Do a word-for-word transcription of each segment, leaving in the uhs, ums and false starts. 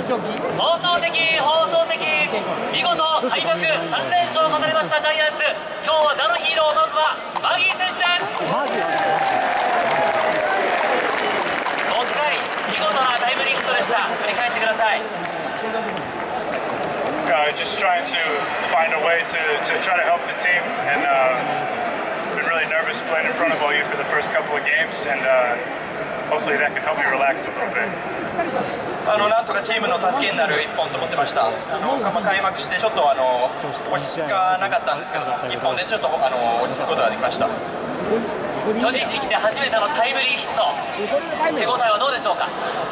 放送席放送席、見事開幕さん連勝を飾りましたジャイアンツ。今日は打のヒーロー、まずはマギー選手です。ごかい見事なタイムリーヒットでした。振り返ってください。 Uh, just trying to find a way to, to try to help the team, and uh, been really nervous playing in front of all you for the first couple of games, and uh, hopefully that can help me relax a little bit. あのなんとかチームの助けになるいっぽんと思ってました。あの、まあ、開幕してちょっとあの落ち着かなかったんですけども、いっぽんでちょっとあの落ち着くことができました。 巨人に来て初めてのタイムリーヒット、手応えはどうでしょうか。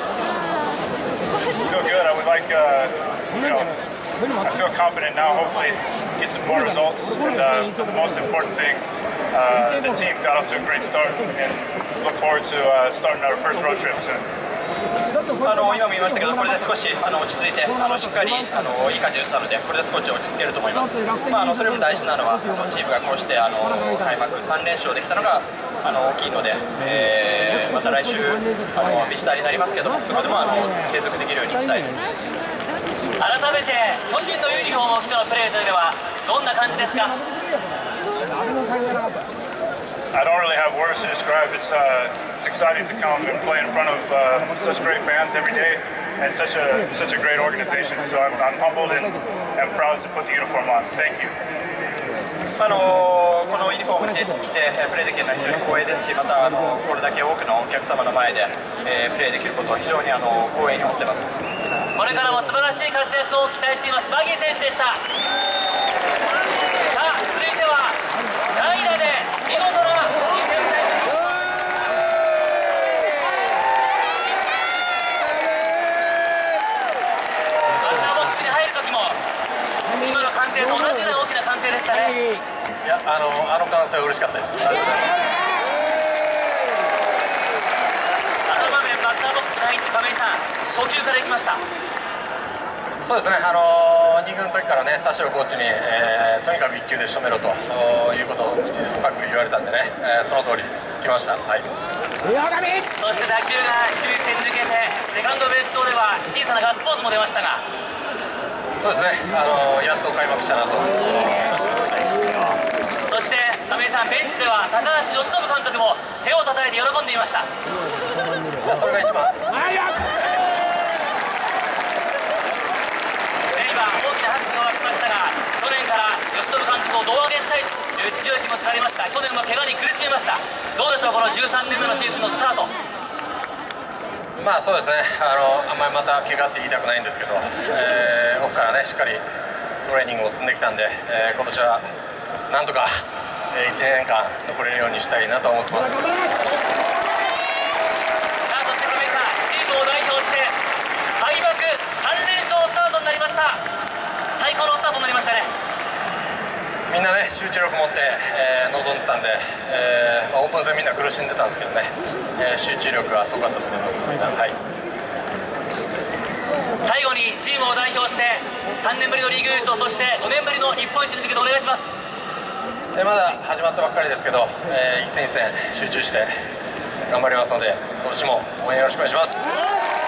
I feel good. I would like, uh, you know, I feel confident now. Hopefully, get some more results. And uh, the most important thing, uh, the team got off to a great start, and look forward to uh, starting our first road trip soon. あの今も言いましたけど、これで少しあの落ち着いて、あのしっかりあのいい感じで打ったので、これで少し落ち着けると思います。まあ、あのそれも大事なのは、あのチームがこうしてあの開幕さん連勝できたのがあの大きいので、えー、また来週あのビジターになりますけども、そこでもあの継続できるようにしたいです。 改めて巨人のユニフォームを着てのプレーというのはどんな感じですか。 I don't really have words to describe. It's uh, it's exciting to come and play in front of uh, such great fans every day, and such a such a great organization. So I'm, I'm humbled and, and proud to put the uniform on. Thank you. あのこのユニフォーム着て着てプレーできるのは非常に光栄ですし、またあのこれだけ多くのお客様の前で、えー、プレーできることを非常にあの光栄に思っています。 これからも素晴らしい活躍を期待していますマギー選手でした。さあ続いては代打で見事なにてんタイムリー。バッターボックスに入る時も今の歓声と同じような大きな歓声でしたね。 いや、あのあの歓声は嬉しかったです。ありがとうございます。 あの場面バッターボックスに入って亀井さん、初球からいきました。 そうですね、あのに軍の時からね、田代コーチに、えー、とにかくいっ球で仕留めろということを口酸っぱく言われたんでね、えー、その通り来ました。はい。 そして打球が一塁線抜けてセカンドベース上では小さなガッツポーズも出ましたが、 そうですね、あのやっと開幕したなと思いました。 そして亀井さん、ベンチでは高橋由伸監督も手を叩いて喜んでいました。 いや、それが一番嬉しいです。 今大きな拍手が沸きましたが、去年から由伸監督を胴上げしたいという強い気持ちがありました。去年は怪我に苦しみました。どうでしょう、このじゅうさんねんめのシーズンのスタート。 まあそうですね、あのあんまりまた怪我って言いたくないんですけど、えー、オフからねしっかりトレーニングを積んできたんで、えー、今年はなんとか、えー、いちねんかん残れるようにしたいなと思ってます。さあ、そして亀井さん、チームを代表して開幕さん連勝スタートになりました。最高のスタートになりましたね。 みんなね集中力持って、えー、臨んでたんで、えーまあ、オープン戦みんな苦しんでたんですけどね、えー、集中力がすごかったと思います。みんな、はい。 最後にチームを代表してさんねんぶりのリーグ優勝、そしてごねんぶりの日本一に向けてお願いします。 えー、まだ始まったばっかりですけど、えー、一戦一戦集中して頑張りますので、今年も応援よろしくお願いします。